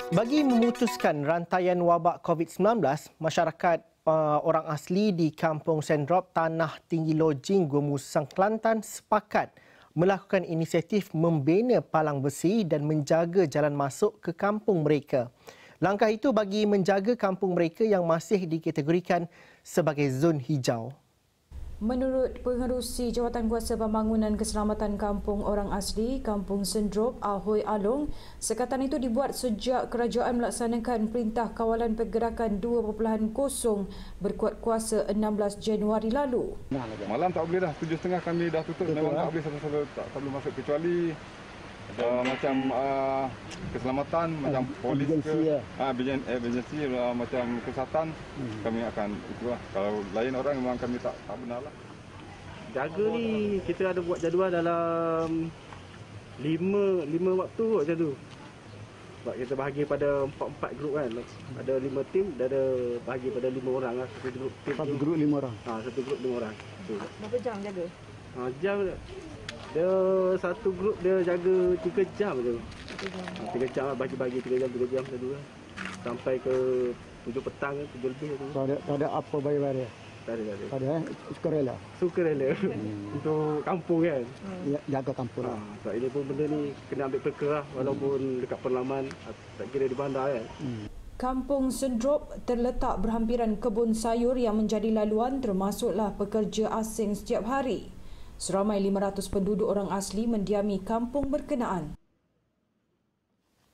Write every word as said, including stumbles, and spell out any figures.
Bagi memutuskan rantaian wabak COVID sembilan belas, masyarakat uh, orang asli di Kampung Sendrop, Tanah Tinggi Lojing, Gomusang, Kelantan sepakat melakukan inisiatif membina palang besi dan menjaga jalan masuk ke kampung mereka. Langkah itu bagi menjaga kampung mereka yang masih dikategorikan sebagai zon hijau. Menurut Pengerusi Jawatankuasa Pembangunan Keselamatan Kampung Orang Asli, Kampung Sendrop, Ahoy Along, sekatan itu dibuat sejak kerajaan melaksanakan Perintah Kawalan Pergerakan dua titik kosong berkuat kuasa enam belas Januari lalu. Malam tak boleh dah, tujuh tiga puluh kami dah tutup. Memang tak boleh satu-satu tak, tak boleh masuk kecuali uh, macam uh, keselamatan, uh, macam polis ke, ya. uh, emergency, uh, macam kesihatan, hmm. kami akan itulah. Kalau lain orang memang kami tak tak benar lah. Jaga ni kita ada buat jadual dalam lima lima waktu macam tu. Sebab kita bahagi pada empat-empat grup kan. Ada lima tim, dah ada bahagi pada lima orang lah. Satu grup, tim satu grup lima orang. Ha, satu grup lima orang. Tu. Berapa jam jaga? Ha, jam dia satu grup dia jaga tiga jam tu. tiga jam lah, bagi-bagi tiga jam tiga jam satu lah. Sampai ke tujuh petang tujuh lebih tu. Tak ada tak ada apa bayar-bayar. Tak ada, tak ada. Tak ada, sukarela. Sukarela. Hmm. Untuk kampung kan. Ya, jaga kampung. Ha, sebab ini pun benda ni kena ambil peka lah, walaupun hmm. dekat perlaman, tak kira di bandar kan. Hmm. Kampung Sendrop terletak berhampiran kebun sayur yang menjadi laluan termasuklah pekerja asing setiap hari. Seramai lima ratus penduduk orang asli mendiami kampung berkenaan.